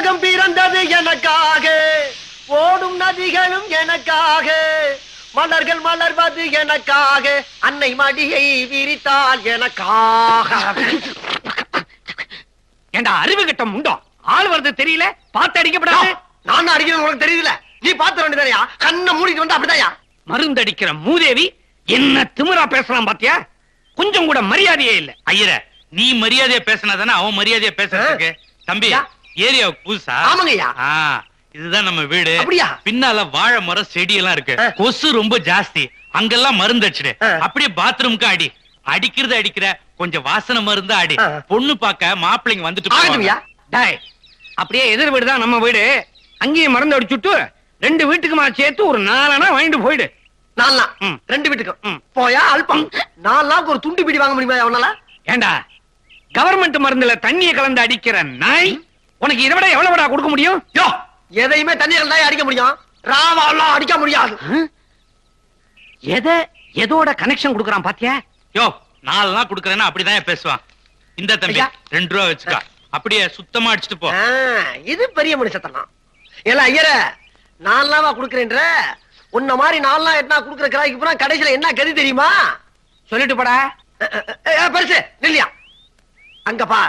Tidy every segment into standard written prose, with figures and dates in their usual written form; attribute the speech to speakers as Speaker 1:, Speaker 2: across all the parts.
Speaker 1: உலகம் பிறந்தது எனக்காக, ஓடும் நதிகளும் எனக்காக, மலர்கள் மலர்வது எனக்காக, அன்னை மடியை விரித்தால் எனக்காக.
Speaker 2: ஏண்டா அறிவு கட்டம் உண்டோ? ஆள் வருது தெரியல, பார்த்து அடிக்கப்படாது.
Speaker 1: நான் அடிக்கிறது உனக்கு தெரியல, நீ பார்த்து வேண்டியதையா? கண்ணை மூடிட்டு வந்து அப்படிதாயா?
Speaker 2: மருந்து அடிக்கிற மூதேவி என்ன திமிரா பேசலாம் பாத்தியா? கொஞ்சம் கூட மரியாதையே இல்ல.
Speaker 3: ஐயர, நீ மரியாதையா பேசினாதானே அவன் மரியாதையா பேசுறதுக்கு. தம்பி, ஏரியாவுக்கு புதுசா?
Speaker 1: ஆமாங்கய்யா.
Speaker 3: இதுதான் நம்ம வீடு.
Speaker 1: அப்படியா?
Speaker 3: பின்னால வாழை மரம் செடி எல்லாம் இருக்கு. கொசு ரொம்ப ஜாஸ்தி, அங்கெல்லாம் மருந்து அடிச்சிடு. அப்படியே பாத்ரூமுக்கு அடி. அடிக்கிறது அடிக்கிற, கொஞ்சம் வாசனை மருந்து அடி. பொண்ணு பாக்க மாப்பிள்ளைங்க வந்துட்டு.
Speaker 2: அப்படியே எதிர் வீடு தான் நம்ம வீடு. அங்கேயும் மருந்து அடிச்சுட்டு 2 வீட்டுக்குமா சேர்த்து ஒரு 4 அணா வாங்கிட்டு போயிடு.
Speaker 1: 4 2 வீட்டுக்கு போயா அல்பம். 4 நாளுக்கு ஒரு துண்டு பிடி வாங்க முடியுமா அவனால?
Speaker 2: ஏண்டா கவர்மெண்ட் மருந்துல தண்ணியை கலந்து அடிக்கிற நாய், உனக்கு இதை விட எவ்வளவுடா கொடுக்க முடியும்?
Speaker 1: யோ, எதையுமே தண்ணி கலந்தா அடிக்க முடியும், ராவாலாம் அடிக்க முடியாது.
Speaker 2: எதோட கனெக்ஷன் கொடுக்கறான் பாத்தியா?
Speaker 3: யோ, 4 நாள் கொடுக்கறேன்னா அப்படிதான் பேசுவான். இந்த தம்பி 2 ரூபா வச்சுக்கா, அப்படியே சுத்தமா அடிச்சுட்டு போ.
Speaker 1: இது பெரிய மனுஷத்தனம். ஏல ஐயர, 4 நாளா குடுக்கறேன்ற, உன்ன மாதிரி 4 நாள் எட்டனா குடுக்கற கிராய்க்கு போனா கடைசில என்ன கதி தெரியுமா?
Speaker 2: சொல்லிட்டு போடா.
Speaker 1: பரிசு நில்லியா, அங்க பார்.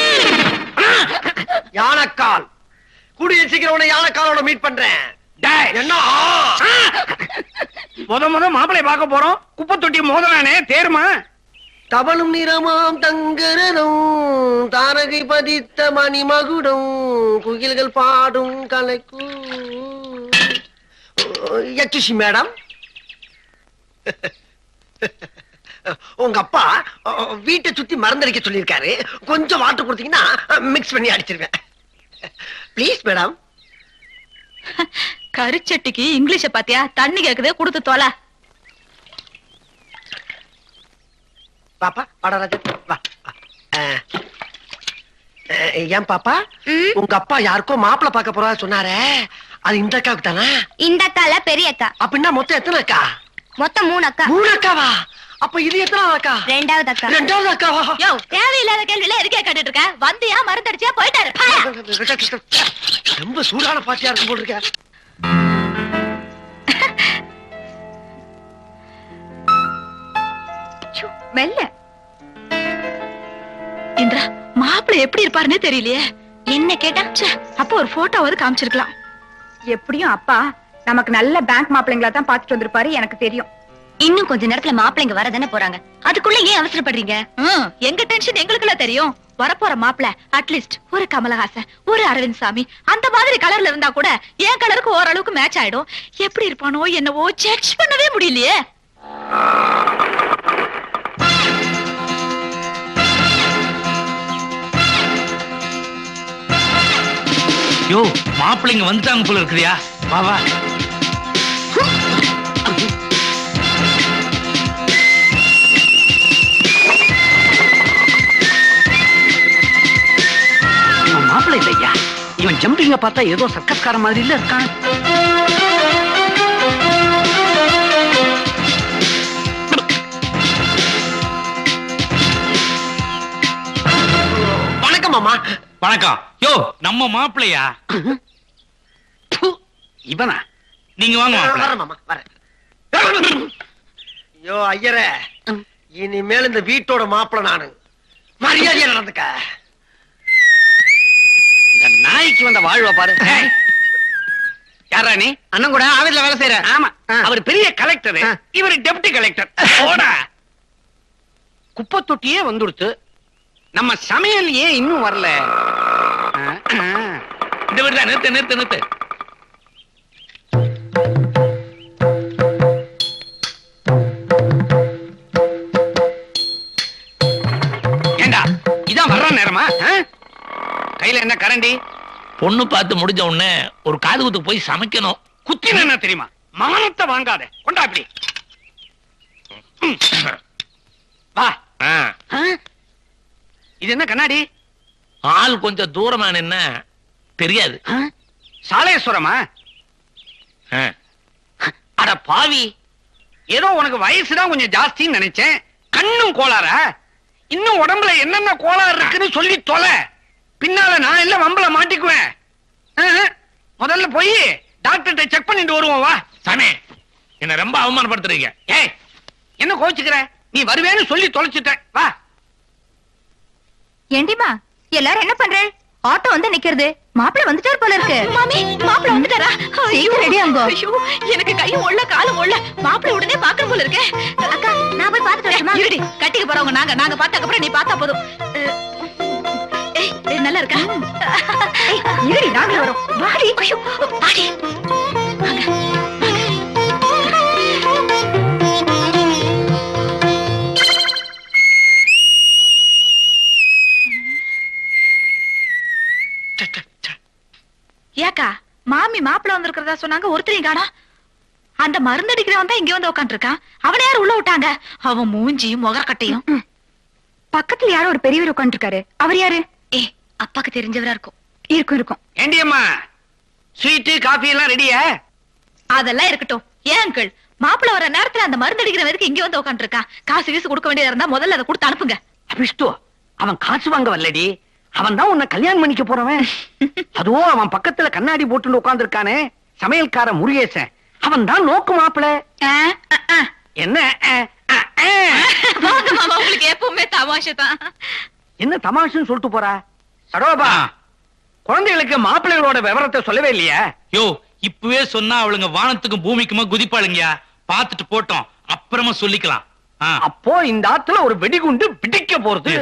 Speaker 1: யானைக்கால். கூடிய சீக்கிரம் உன்னை யானைக்காலோட மீட் பண்றேன். என்ன
Speaker 2: முத மாப்பிளை பார்க்க போறோம், குப்பை தொட்டி மோதலானே தேருமா?
Speaker 1: தவளும் நிறமாம் தங்கரனும், தாரகை பதித்த மணிமகுடம், குயில்கள் பாடும் கலைக்கும். எக்ஸ்கியூஸ் மேடம், உங்க அப்பா வீட்டை சுத்தி மருந்தடிக்க சொல்லியிருக்காரு, கொஞ்சம் வாட்டர் கொடுத்தீங்கன்னா மிக்ஸ் பண்ணி அடிச்சிருவேன். Please madam.
Speaker 4: கரிச்சட்டிக்கு இங்கிலீஷ பாத்தியா? தண்ணி கேக்குதே, கொடுத்து தோல.
Speaker 1: பாப்பா பாடராஜன் வா. ஏன் பாப்பா, உங்க அப்பா யாருக்கோ மாப்பிளை பார்க்க போறா சொன்னாரே, அது இந்த அக்காவுக்கு தானா?
Speaker 5: இந்த அக்கால பெரிய அக்கா.
Speaker 1: அப்படின்னா மொத்தம் எத்தனை அக்கா?
Speaker 5: மொத்தம் 3 அக்கா.
Speaker 1: 3 அக்காவா? அப்ப இது எத்தனை அக்கா?
Speaker 5: 2வது அக்கா.
Speaker 1: 2வது அக்காவா?
Speaker 4: யோ, தேவையில்லாத கேள்வியில எதுக்கே கேட்டுட்டு இருக்க? வந்தியா மருந்தடிச்சியா போயிட்டாரு.
Speaker 1: ரொம்ப சூடான பாட்டியா இருக்கும் போல் இருக்க.
Speaker 4: மெல்ல. இந்திரா, மாப்பிள்ளை எப்படி இருப்பாருன்னே தெரியலையே.
Speaker 5: என்ன கேட்டா?
Speaker 4: அப்ப ஒரு போட்டோவாவது காமிச்சிருக்கலாம்.
Speaker 6: எப்படியும் அப்பா நமக்கு நல்ல பேங்க் மாப்பிள்ளைங்களா தான் பாத்துட்டு வந்திருப்பாரு, எனக்கு தெரியும்.
Speaker 5: இன்னும் கொஞ்ச நேரத்துல மாப்பிள்ளைங்க வரதானே போறாங்க, அதுக்குள்ள ஏன் அவசரப்படுறீங்க?
Speaker 4: எங்க டென்ஷன் எங்களுக்குள்ள தெரியும். வரப்போற மாப்பிள்ள அட்லீஸ்ட் ஒரு கமலஹாசன், ஒரு அரவிந்த் சாமி அந்த மாதிரி கலர்ல இருந்தா கூட என் கலருக்கு ஓரளவுக்கு மேட்ச் ஆயிடும். எப்படி இருப்பானோ என்னவோ ஜட்ஜ் பண்ணவே முடியலையே.
Speaker 3: யோ, மாப்பிள்ளைங்க வந்துட்டாங்க போல இருக்குறியா? வா வா.
Speaker 2: இவன் மாப்பிள்ளை இல்லையா? இவன் ஜம்பிங்க பார்த்தா ஏதோ சர்க்கஸ்கார மாதிரி இல்ல இருக்கான்.
Speaker 1: வணக்கம் மாமா.
Speaker 3: வணக்கம். யோ, நம்ம மாப்பிள்ளையா?
Speaker 2: இவனா?
Speaker 3: நீங்க வாங்க
Speaker 1: வரேன் மாமா, வரேன். யோ ஐயரே, இனிமேல் இந்த வீட்டோட மாப்பிள்ளை நானு, மரியாதையா நடந்துக்க.
Speaker 2: இந்த நாய்க்கு வந்த வாழ்வ பாரு. யாரா நீ?
Speaker 1: அண்ணன் கூட ஆபீஸ்ல வேலை செய்யற.
Speaker 2: ஆமா, அவர் பெரிய கலெக்டர், இவர் டெப்டி கலெக்டர். குப்பை தொட்டியே வந்துடுத்து, நம்ம சமையல் ஏன் இன்னும் வரல?
Speaker 3: இந்த வீடு தான். நிறுத்து நிறுத்து நிறுத்து.
Speaker 2: ஏண்டா இதான் வர்ற நேரமா? கையில என்ன கரண்டி?
Speaker 3: பொண்ணு பார்த்து முடிஞ்ச உடனே ஒரு காது குத்துக்கு போய் சமைக்கணும்.
Speaker 2: குத்தின என்ன தெரியுமா? மானத்தை வாங்காத. கொண்டா இப்படி வா. இது என்ன கண்ணாடி?
Speaker 3: ஆள் கொஞ்சம் தூரமா என்ன தெரியாது.
Speaker 2: சாலேஸ்வரமா? அட பாவி, ஏதோ உனக்கு வயசுதான் கொஞ்சம் ஜாஸ்தின்னு நினைச்சேன். கண்ணும் கோளாறா? இன்னும் உடம்புல என்னென்ன கோளாறு இருக்குன்னு சொல்லி தொலை, பின்னால நான் எல்லாம் வம்பல மாட்டிக்குவேன். முதல்ல போய் டாக்டர்கிட்ட செக் பண்ணிட்டு வருவோம் வா.
Speaker 3: சாமி என்ன ரொம்ப அவமானப்படுத்துறீங்க.
Speaker 2: ஏய் என்ன கோச்சுக்கிற? நீ வருவேன்னு சொல்லி தொலைச்சிட்ட. வா.
Speaker 6: ஏண்டிமா எல்லாரும் என்ன பண்ற? ஆட்டோ வந்து நிக்கிறது. மாப்பிள்ளை வந்துட்டார் போல இருக்கு.
Speaker 4: மாமி மாப்பிள்ளை வந்துட்டாரா?
Speaker 6: சீக்கிரம் ரெடி ஆங்கோ.
Speaker 4: ஐயோ எனக்கு கையும் ஒள்ள காலும் ஒள்ள. மாப்பிள்ளை உடனே பாக்கணும் போல இருக்கே.
Speaker 5: அக்கா நான் போய் பாத்துட்டு வரட்டுமா?
Speaker 4: இருடி, கட்டிக்க போறவங்க நாங்க பார்த்ததுக்கு அப்புறம் நீ பார்த்தா போதும். ஏய் நல்லா இருக்கா?
Speaker 6: இருடி நாங்க வரோம். வாடி.
Speaker 4: ஐயோ வாடி. வாங்க. ஏக்கா மாமி மாப்பிள்ள வந்திருக்கிறதா சொன்னாங்க, ஒருத்தரையும் காணோம். அந்த மருந்தடிக்கிறவன் தான் இங்க வந்து உட்காந்து இருக்கான். அவனை யார் உள்ள விட்டாங்க? அவன் மூஞ்சியும் முகக்கட்டையும்.
Speaker 6: பக்கத்துல யாரோ ஒரு பெரியவர் உட்கார்ந்து இருக்காரு. அவர் யாரு?
Speaker 5: அப்பாக்கு தெரிஞ்சவரா இருக்கும்.
Speaker 6: இருக்கும் இருக்கும்.
Speaker 2: ஏண்டியம்மா ஸ்வீட் காபி எல்லாம் ரெடியா?
Speaker 4: அதெல்லாம் இருக்கட்டும். ஏன் அங்கிள் மாப்பிள்ள வர நேரத்துல அந்த மருந்தடிக்கிறவன் இங்க வந்து உட்காந்து இருக்கான்? காசு வீசு கொடுக்க வேண்டியதா இருந்தா முதல்ல அதை கொடுத்து அனுப்புங்க.
Speaker 2: அபிஷ்டு அவன் காசு வாங்க வரலடி. அவன் தான் உன்னை கல்யாணம் பண்ணிக்க போறவன். அதுவும் அவன் பக்கத்துல கண்ணாடி போட்டு உட்கார்ந்து இருக்கானே சமையல்கார முருகேசன். அவன் தான் நோக்கு மாப்பிள. என்ன
Speaker 4: வாங்க மாமா, உங்களுக்கு எப்பவுமே தமாஷை தான்.
Speaker 2: என்ன தமாஷுன்னு சொல்லிட்டு போறா? சடோபா குழந்தைகளுக்கு மாப்பிள்ளைகளோட விவரத்தை சொல்லவே இல்லையா?
Speaker 3: யோ இப்பவே சொன்னா அவளுங்க வானத்துக்கும் பூமிக்குமா குதிப்பாளுங்கயா. பாத்துட்டு போட்டோம், அப்புறமா சொல்லிக்கலாம்.
Speaker 2: அப்போ இந்த ஆத்துல ஒரு வெடிகுண்டு பிடிக்க போறது.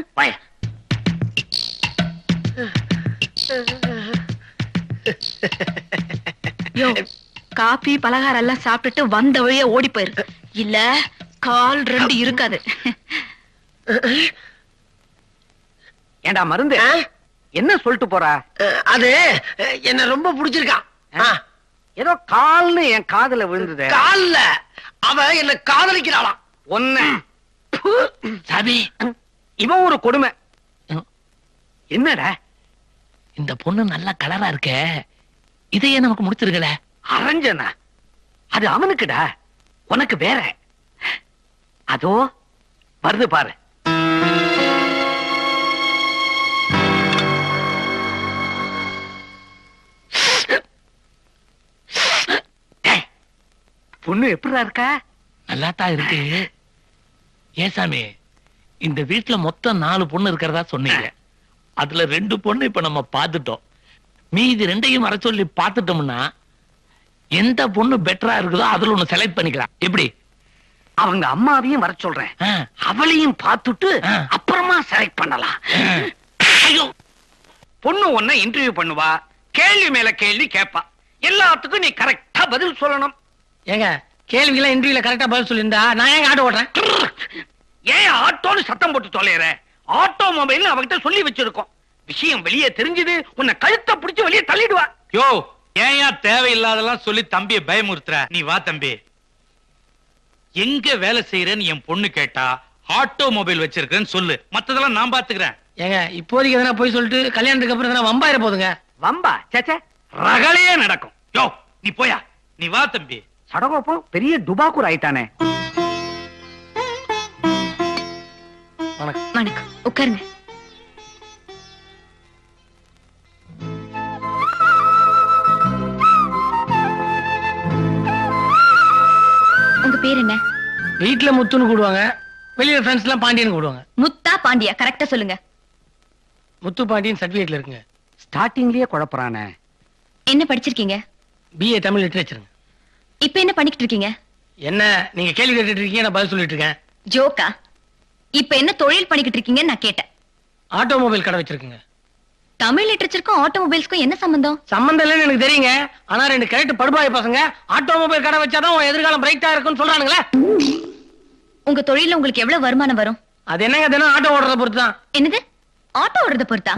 Speaker 4: யோ காபி பலகாரம் எல்லாம் சாப்பிட்டுட்டு வந்த வழியே ஓடி போயிரு. இல்ல கால் ரெண்டு இருக்காது.
Speaker 2: ஏண்டா மருந்து என்ன சொல்லிட்டு போறா?
Speaker 1: அது என்ன ரொம்ப பிடிச்சிருக்கான்.
Speaker 2: ஏதோ கால்னு என் காதுல விழுந்தது.
Speaker 1: கால்ல அவ என்ன காதலிக்கிறாளாம்.
Speaker 2: ஒன்னு
Speaker 3: சாமி
Speaker 2: இவன் ஒரு கொடுமை. என்னடா
Speaker 3: இந்த பொண்ணு நல்ல கலரா இருக்க, இதையே நமக்கு முடிச்சிருக்கல.
Speaker 2: அரஞ்சனா அது அவனுக்குடா, உனக்கு வேற. அதோ வருது பாரு. பொண்ணு எப்படிடா இருக்கா?
Speaker 3: நல்லாத்தான் இருக்கு. ஏசாமி இந்த வீட்டுல மொத்தம் 4 பொண்ணு இருக்கிறதா சொன்னீங்க. அதுல 2 பொண்ணு இப்ப நம்ம பாத்துட்டோம். மீதி 2ஐயும் வர சொல்லி பாத்துட்டோம்னா எந்த பொண்ணு பெட்டரா இருக்குதோ அதுல ஒண்ணு செலக்ட் பண்ணிக்கலாம். எப்படி?
Speaker 2: அவங்க அம்மாவையும் வர சொல்றேன். அவளையும் பார்த்துட்டு அப்புறமா செலக்ட் பண்ணலாம். ஐயோ பொண்ணு ஒன்ன இன்டர்வியூ பண்ணுவா, கேள்வி மேல கேள்வி கேட்பா. எல்லாத்துக்கும் நீ கரெக்டா பதில் சொல்லணும்.
Speaker 7: ஏங்க கேள்விக்கெல்லாம் இன்டர்வியூல கரெக்டா பதில் சொல்லியிருந்தா நான் ஏங்க ஆட்டோ ஓட்டுறேன்?
Speaker 2: ஏன் ஆட்டோன்னு சத்தம் போட்டு தொலைற? ஆட்டோ மொபைல் அவகிட்ட சொல்லி வச்சிருக்கோம். விஷயம் வெளியே தெரிஞ்சது உன்னை கழுத்தை பிடிச்சு வெளியே தள்ளிடுவா.
Speaker 3: யோ ஏயா தேவையில்லாதெல்லாம் சொல்லி தம்பிய பயமுறுத்துற? நீ வா தம்பி. எங்க வேலை செய்யறேன்னு என் பொண்ணு கேட்டா ஆட்டோ மொபைல் வச்சிருக்கேன்னு சொல்லு, மத்ததெல்லாம் நான் பாத்துக்கிறேன்.
Speaker 7: ஏங்க இப்போதைக்கு எதனா போய் சொல்லிட்டு கல்யாணத்துக்கு அப்புறம் எதனா வம்பாயிர போதுங்க.
Speaker 2: வம்பா சேச்சே ரகளையே நடக்கும்.
Speaker 3: யோ நீ போயா, நீ வா தம்பி.
Speaker 2: சடகோப்பம் பெரிய டுபாக்கூர் ஆயிட்டானே.
Speaker 5: வணக்கம், உட்காருங்க. உங்க பேர் என்ன?
Speaker 7: வீட்டுல முத்துன்னு கூடுவாங்க, வெளியில ஃப்ரெண்ட்ஸ் எல்லாம் பாண்டியன் கூடுவாங்க.
Speaker 5: முத்தா பாண்டியா? கரெக்டா சொல்லுங்க.
Speaker 7: முத்து பாண்டியன் சர்டிபிகேட்ல இருக்குங்க.
Speaker 2: ஸ்டார்டிங்லயே குழப்பறானே.
Speaker 5: என்ன படிச்சிருக்கீங்க?
Speaker 7: BA தமிழ் லிட்டரேச்சருங்க.
Speaker 5: இப்ப என்ன பண்ணிக்கிட்டு இருக்கீங்க?
Speaker 7: என்ன நீங்க கேள்வி கேட்டுட்டு இருக்கீங்க, நான் பதில் சொல்லிட்டு இருக்கேன்.
Speaker 5: ஜோக்கா? இப்ப என்ன தொழில் பண்ணிக்கிட்டு இருக்கீங்கன்னு நான் கேட்டேன்.
Speaker 7: ஆட்டோமொபைல் கடை வச்சிருக்குங்க.
Speaker 5: தமிழ் லிட்டரேச்சருக்கும் ஆட்டோமொபைல்ஸ்க்கும் என்ன சம்பந்தம்?
Speaker 7: சம்பந்தம் இல்லைன்னு எனக்கு தெரியுங்க. ஆனா 2 கரெக்ட் படுபாய் பசங்க ஆட்டோமொபைல் கடை வச்சாதான் உன் எதிர்காலம் பிரைட்டா இருக்குன்னு சொல்றானுங்களே.
Speaker 5: உங்க தொழில உங்களுக்கு எவ்வளவு வருமானம் வரும்?
Speaker 7: அது என்னங்க, தினம் ஆட்டோ ஓடுறத பொறுத்து தான்.
Speaker 5: என்னது ஆட்டோ ஓடுறத பொறுத்தா?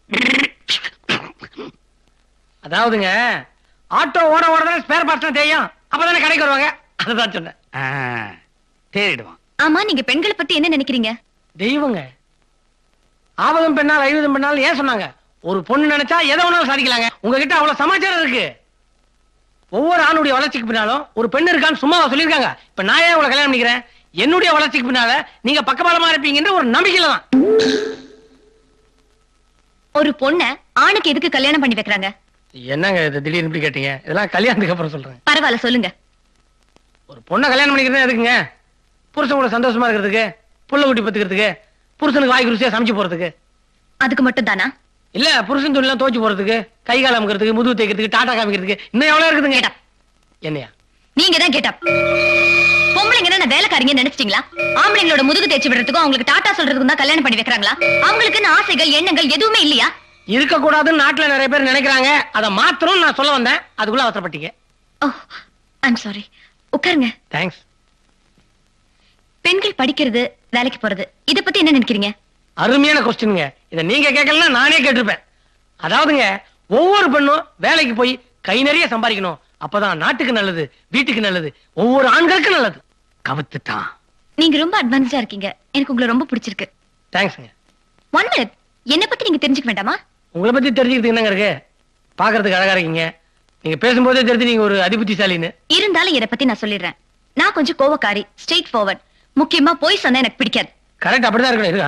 Speaker 7: அதாவதுங்க ஆட்டோ ஓட ஓடதான் ஸ்பேர் பார்ட்ஸ் தெரியும், அப்பதானே கடைக்கு வருவாங்க. அதுதான் சொன்னேன்.
Speaker 2: தேடிடுவான்.
Speaker 5: ஆமா, நீங்க பெண்களை பத்தி என்ன நினைக்கிறீங்க?
Speaker 7: தெய்வங்க. ஆவதும் பெண்ணால் 50 பெண்ணால் ஏன் சொன்னாங்க? ஒரு பொண்ணு நினைச்சா எதை வேணாலும் சாதிக்கலாங்க. உங்ககிட்ட அவ்வளவு சமாச்சாரம் இருக்கு. ஒவ்வொரு ஆணுடைய வளர்ச்சிக்கு பின்னாலும் ஒரு பெண் இருக்கான்னு சும்மாவா சொல்லியிருக்காங்க? இப்ப நான் ஏன் உங்களை கல்யாணம் பண்ணிக்கிறேன்? என்னுடைய வளர்ச்சிக்கு பின்னால நீங்க பக்கபலமா இருப்பீங்கன்ற ஒரு நம்பிக்கையில தான்.
Speaker 5: ஒரு பொண்ண ஆணுக்கு எதுக்கு கல்யாணம் பண்ணி வைக்கிறாங்க?
Speaker 7: என்னங்க இது திடீர்னு இப்படி கேட்டீங்க? இதெல்லாம் கல்யாணத்துக்கு அப்புறம் சொல்றேன்.
Speaker 5: பரவாயில்ல சொல்லுங்க.
Speaker 7: ஒரு பொண்ணை கல்யாணம் பண்ணிக்கிறதா எதுக்குங்க? புருஷன் கூட சந்தோஷமா இருக்கிறதுக்கு, புள்ள குட்டி பத்துக்கிறதுக்கு, புருஷனுக்கு வாய்க்கு ருசியா சமைச்சு போறதுக்கு.
Speaker 5: அதுக்கு மட்டும் தானா?
Speaker 7: இல்ல புருஷன் தொழிலாம் தோச்சு போறதுக்கு, கை கால் அமுக்கிறதுக்கு, முதுகு தேய்க்கிறதுக்கு, டாடா காமிக்கிறதுக்கு, இன்னும் எவ்வளவு இருக்குதுங்க. என்னையா
Speaker 5: நீங்க தான் கேட்டா பொம்பளைங்க என்ன வேலைக்காரங்க நினைச்சிட்டீங்களா? ஆம்பளைங்களோட முதுகு தேய்ச்சி விடுறதுக்கும் அவங்களுக்கு டாடா சொல்றதுக்கும் தான் கல்யாணம் பண்ணி வைக்கிறாங்களா? அவங்களுக்கு ஆசைகள் எண்ணங்கள் எதுவுமே இல்லையா?
Speaker 7: இருக்க கூடாதுன்னு நாட்டுல நிறைய பேர் நினைக்கிறாங்க. அதை மாத்திரம் நான் சொல்ல வந்தேன். அதுக்குள்ள அவசரப்பட்டீங்க.
Speaker 5: Oh I'm sorry. உட்காருங்க.
Speaker 7: தேங்க்ஸ்.
Speaker 5: பெண்கள் படிக்கிறது, வேலைக்கு போறது, இத பத்தி என்ன நினைக்கிறீங்க?
Speaker 7: அருமையான கொஸ்டின்ங்க. இத நீங்க கேட்கலன்னா நானே கேட்டிருப்பேன். அதாவதுங்க, ஒவ்வொரு பெண்ணும் வேலைக்கு போய் கை நிறைய சம்பாதிக்கணும். அப்பதான் நாட்டுக்கு நல்லது, வீட்டுக்கு நல்லது, ஒவ்வொரு ஆண்களுக்கும் நல்லது.
Speaker 2: கவுத்துட்டான்.
Speaker 5: நீங்க ரொம்ப அட்வான்ஸ்டா இருக்கீங்க. எனக்கு உங்களை ரொம்ப பிடிச்சிருக்கு.
Speaker 7: தேங்க்ஸ்ங்க.
Speaker 5: 1 minute. என்ன பத்தி நீங்க தெரிஞ்சுக்க வேண்டாமா?
Speaker 7: உங்களை பத்தி தெரிஞ்சுக்கிறதுக்கு என்னங்க இருக்கு? பாக்குறதுக்கு அழகா இருக்கீங்க. நீங்க பேசும்போதே தெரிஞ்சு நீங்க ஒரு அதிபுத்திசாலின்னு.
Speaker 5: இருந்தாலும் இத பத்தி நான் சொல்லிடுறேன். நான் கொஞ்சம் கோவக்காரி, ஸ்ட்ரெயிட் ஃபார்வர்ட். முக்கியமா போய் சொன்னா எனக்கு பிடிக்காது.
Speaker 7: கரெக்ட், அப்படிதான் இருக்கணும். இருக்கா?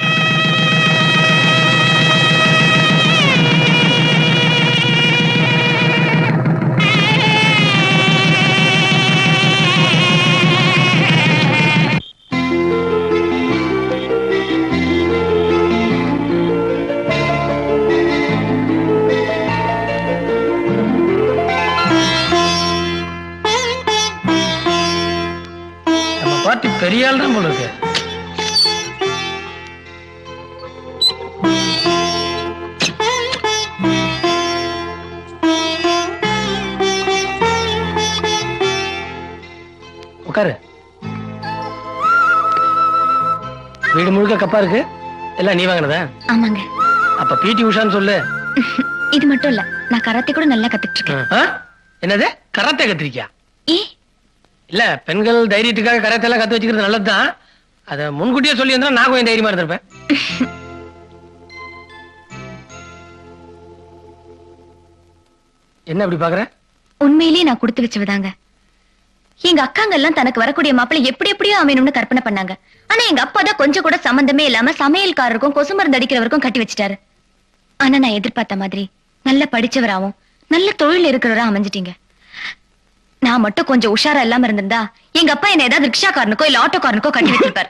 Speaker 7: பெரிய ஆள் தான் போல இருக்கு. உட்காரு. வீடு முழுக்க கப்பா இருக்கு. எல்லாம் நீ வாங்கினதா?
Speaker 5: ஆமாங்க.
Speaker 7: அப்ப பிடி உஷான்னு சொல்லு.
Speaker 5: இது மட்டும் இல்ல, நான் கராத்தே கூட நல்லா கத்துட்டு இருக்கேன்.
Speaker 7: என்னது கராத்தே கத்துறியா?
Speaker 5: ஏ
Speaker 7: இல்ல, பெண்கள் தைரியத்துக்காக கராத்தே எல்லாம் கத்து வச்சுக்கிறது நல்லதுதான். அத முன்கூட்டியே சொல்லி இருந்தா நான் கொஞ்சம் தைரியமா இருந்திருப்பேன். என்ன அப்படி பாக்குற?
Speaker 5: உண்மையிலேயே நான் கொடுத்து வச்சவதாங்க. எங்க அக்காங்க எல்லாம் தனக்கு வரக்கூடிய மாப்பிள்ளை எப்படி எப்படியோ அமையணும்னு கற்பனை பண்ணாங்க. ஆனா எங்க அப்பா தான் கொஞ்சம் கூட சம்பந்தமே இல்லாம சமையல்காரருக்கும் கொசு மருந்து அடிக்கிறவருக்கும் கட்டி வச்சுட்டாரு. ஆனா நான் எதிர்பார்த்த மாதிரி நல்ல படிச்சவராவும் நல்ல தொழில் இருக்கிறவரா அமைஞ்சிட்டீங்க. நான் மட்டும் கொஞ்சம் உஷாரா இல்லாம இருந்திருந்தா எங்க அப்பா என்ன ஏதாவது ரிக்ஷாக்காரனுக்கோ இல்ல ஆட்டோக்காரனுக்கோ கட்டி வச்சிருப்பாரு.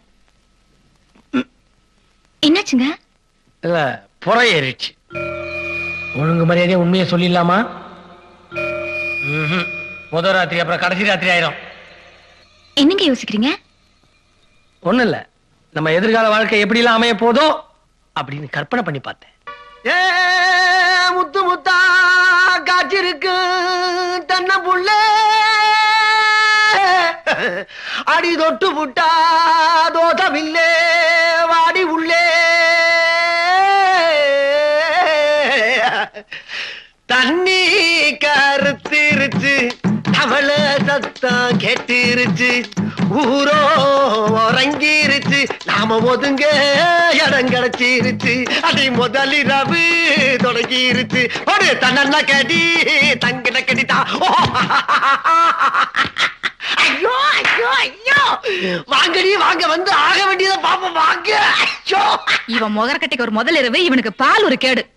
Speaker 5: என்னாச்சுங்க?
Speaker 7: இல்ல, புற ஏறிடுச்சு. ஒழுங்கு மரியாதையா உண்மையை சொல்லிடலாமா? முதல் ராத்திரி அப்புறம் கடைசி ராத்திரி ஆயிரும்.
Speaker 5: என்னங்க யோசிக்கிறீங்க?
Speaker 7: ஒண்ணு இல்ல, நம்ம எதிர்கால வாழ்க்கை எப்படி எல்லாம் அமைய போதோ அப்படின்னு கற்பனை பண்ணி பார்த்தேன்.
Speaker 1: ஏ முத்து முத்தா காய்ச்சிருக்கு தன்ன புள்ள அடி தொட்டு புட்டா தோதமில்லே வாடி உள்ளே தண்ணி கருத்திருச்சு அவள சத்தம் கேட்டிருச்சு ஊரோ உறங்கிருச்சு நாம ஒதுங்க இடம் கிடைச்சிருச்சு அடி முதலிரவு தொடங்கிருச்சு ஒரு தன்ன கடி தங்கின கடிதா. ஐயோ ஐயோ ஐயோ, வாங்கடி வாங்க, வந்து ஆக வேண்டியதை பாப்போம் வாங்க. ஐயோ,
Speaker 4: இவன் முகரக்கட்டைக்கு ஒரு முதல் இரவு, இவனுக்கு பால் ஒரு கேடு.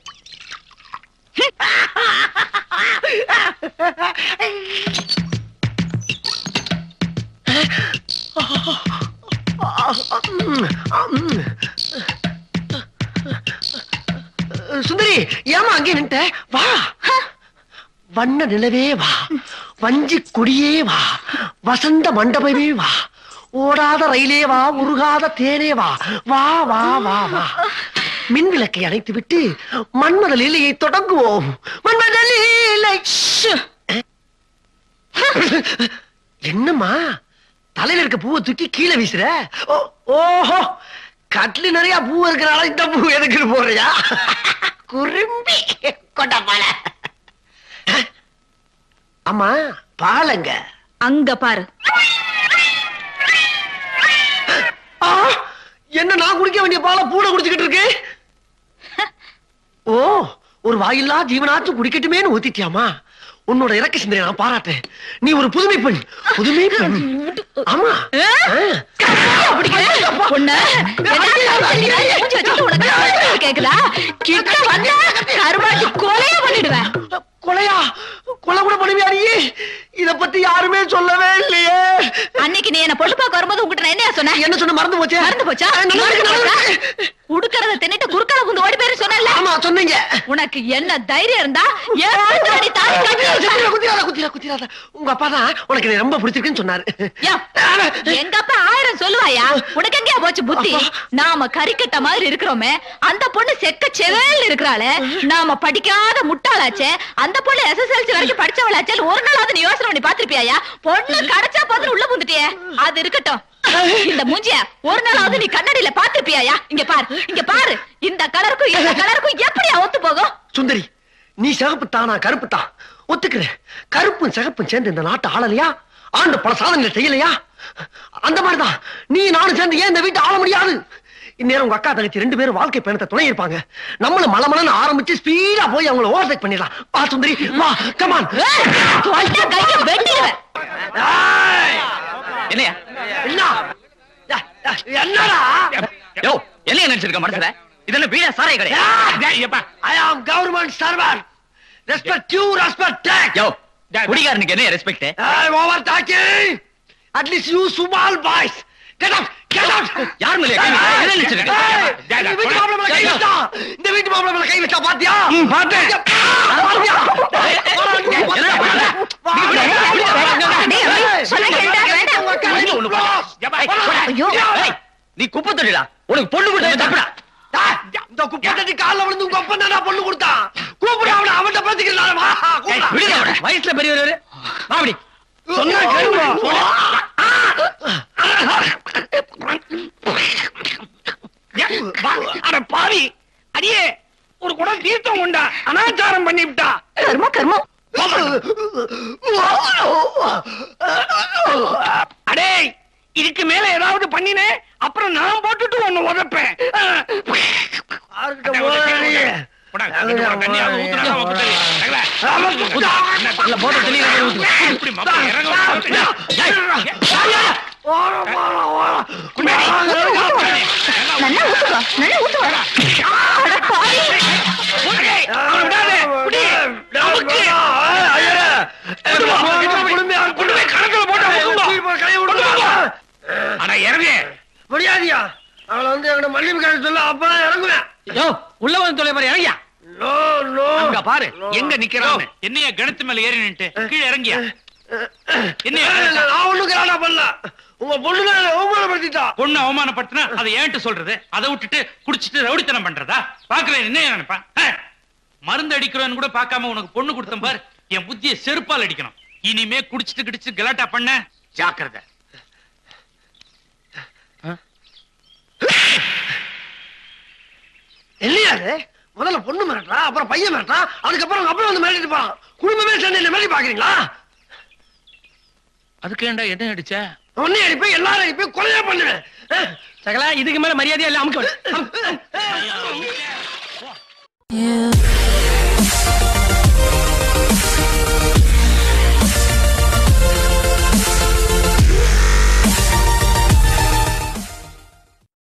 Speaker 1: சுந்தரி, ஏமா அங்கே நின்ட்ட? வா, வண்ண நிலவே வா, வஞ்சி கொடியே வா, வசந்த மண்டபமே வா, ஓடாத ரயிலே வா, உருகாத தேனே வா, வா வா வா வா. மின் விளக்கை அணைத்து விட்டு மன்மத லீலையை தொடங்குவோம். மன்மத லீலை. என்னம்மா தலையில இருக்க பூவை தூக்கி கீழே வீசுற? ஓஹோ, கட்லி நிறைய பூ இருக்கிறால இந்த பூ எதுக்கு போறியா? குறும்பி கொட்டப்பால. அம்மா பாலங்க
Speaker 4: அங்க பாரு.
Speaker 1: என்ன நான் குடிக்க வேண்டிய பாலை பூனை குடிச்சுக்கிட்டு இருக்கு? ஓ, ஒரு வாயில்லா ஜீவனாச்சும் குடிக்கட்டுமேன்னு ஊத்திட்டியாமா? உன்னோட இறக்க சிந்தனை நான் பாராட்டேன். நீ ஒரு புதுமை பெண், புதுமை பெண். ஆமா,
Speaker 4: கேக்குதா? கிட்ட வந்தா கருவாச்சி கொலைய பண்ணிடுவேன்.
Speaker 1: மனைவியாரியே இத பத்தி யாருமே சொல்லவே இல்லையே.
Speaker 4: அன்னைக்கு நீ என்ன பொண்ணு பார்க்க வரும்போது உங்ககிட்ட நான் என்ன சொன்னேன்?
Speaker 1: என்ன சொன்ன மறந்து போச்சே?
Speaker 4: மறந்து போச்சா? உடுக்கறத தின்னுட்டு குறுக்கால குந்து ஓடி பேரு சொன்னல.
Speaker 1: ஆமா சொன்னீங்க.
Speaker 4: உனக்கு என்ன தைரியம் இருந்தா ஏறி தாடி
Speaker 1: குத்திராத. உங்க அப்பா தான் உனக்கு ரொம்ப பிடிச்சிருக்குன்னு சொன்னாரு.
Speaker 4: எங்க அப்பா 1000 சொல்லுவாயா? உனக்கு எங்கயா போச்சு புத்தி? நாம கறிக்கட்ட மாதிரி இருக்கிறோமே, அந்த பொண்ணு செக்க செவேல் இருக்கிறாளே. நாம படிக்காத முட்டாளாச்சே, அந்த பொண்ணு SSLC வரைக்கும் படிச்சவளாச்சே. ஒரு நாளாவது நீ யோசனை பண்ணி பாத்திருப்பியா? பொண்ணு கிடைச்சா பார்த்து உள்ள புந்துட்டியே. அது இருக்கட்டும், இந்த மூஞ்சிய ஒரு நாளாவது நீ கண்ணாடியில பாத்திருப்பியா? இங்க பாரு, இந்த கலருக்கும் எப்படியா ஒத்து போகும்?
Speaker 1: சுந்தரி, நீ சிகப்பு தானா கருப்பு தான் ஒத்துக்கிறேன். கருப்பும் சிகப்பும் சேர்ந்து இந்த நாட்டை ஆளலையா? ஆண்டு பல சாதனைகள் செய்யலையா? அந்த மாதிரிதான் நீ நானும் சேர்ந்து ஏன் இந்த வீட்டை ஆள முடியாது? இந்நேரம் உங்க அக்கா தங்கச்சி 2 பேரும் வாழ்க்கை பயணத்தை துணை இருப்பாங்க. நம்மளும் மலமலன்னு ஆரம்பிச்சு ஸ்பீடா போய் அவங்கள ஓவர்டேக் பண்ணிடலாம். வா சுந்தரி, வா, கம் ஆன்.
Speaker 4: கைய வெட்டிடுவேன்.
Speaker 2: என்னையா
Speaker 1: என்னடா
Speaker 2: யோ என்ன நினைச்சிருக்க மனசுல? இதெல்லாம் வீடா சாரை கிடையாது.
Speaker 1: I am government server. Respect you, respect take.
Speaker 2: யோ குடிகாரனுக்கு என்ன respect?
Speaker 1: Over talking. At least you small boys. Get out, get out.
Speaker 2: யார் மேல என்ன நினைச்சிருக்க?
Speaker 1: இந்த வீட்டு மாப்பிள்ளை மேல கை வச்சா, இந்த வீட்டு மாப்பிள்ளை மேல கை வச்சா பாத்தியா?
Speaker 2: பார்த்தேன். நீ குப்பை தொழிலா? உனக்கு பொண்ணு கொடுத்தா தப்புடா.
Speaker 1: இந்த குப்பை தட்டி கால்ல விழுந்து உங்க அப்பா தான் பொண்ணு கொடுத்தான். கூப்பிடு அவனை, அவன்கிட்ட பேசிக்கலாம்.
Speaker 7: வயசுல பெரியவர் அப்படி
Speaker 1: சொன்னா கேளுங்க.
Speaker 2: அட பாவி, அடியே ஒரு குடம் தீர்த்தம் உண்டா? அனாச்சாரம் பண்ணி விட்டா.
Speaker 4: கர்மம்
Speaker 2: அடே, இதுக்கு மேல ஏதாவது பண்ணினே அப்புறம் நான் போட்டுட்டு ஒண்ணு உதப்பேன். ஆனா இறங்கு
Speaker 1: முடியாதியா? அவளை வந்து என்கிட்ட மன்னிப்பு கேட்க சொல்ல, அப்பதான் இறங்குவேன்.
Speaker 7: உள்ள வந்து தொலை மாதிரி இறங்கியா?
Speaker 1: நோ நோ,
Speaker 2: அங்க பாரு எங்க நிக்கிறான்னு. என்னைய கணத்து மேல ஏறி நின்னுட்டு கீழே இறங்கியா?
Speaker 1: நான் ஒண்ணும் கிராடா பண்ணல. உங்க பொண்ணு அவமானப்படுத்திட்டா.
Speaker 3: பொண்ணு அவமானப்படுத்தினா அதை ஏன்ட்டு சொல்றது? அதை விட்டுட்டு குடிச்சிட்டு ரவுடித்தனம் பண்றதா? பாக்குறேன் என்ன நினைப்பான்? மருந்து அடிக்கிறோன்னு கூட பார்க்காம உனக்கு பொண்ணு கொடுத்தேன் பாரு. என் புத்தியை செருப்பால் அடிக்கணும். இனிமே குடிச்சிட்டு கிடிச்சு கலாட்டா பண்ண ஜாக்கிரதை.
Speaker 1: இல்லையாது முதல்ல பொண்ணு மிரட்டா, அப்புறம் பையன் மிரட்டா, அதுக்கப்புறம் அப்புறம் வந்து மிரட்டிட்டு போறான். குடும்பமே சேர்ந்து என்ன மிரட்டி பாக்குறீங்களா?
Speaker 3: அதுக்கு ஏன்டா என்ன அடிச்ச?
Speaker 1: ஒன்னே அடிப்பேன், எல்லாரும் அடிப்பேன், கொலையா பண்ணுவேன்.
Speaker 7: சகலா இதுக்கு மேல மரியாதையா இல்ல அமுக்க.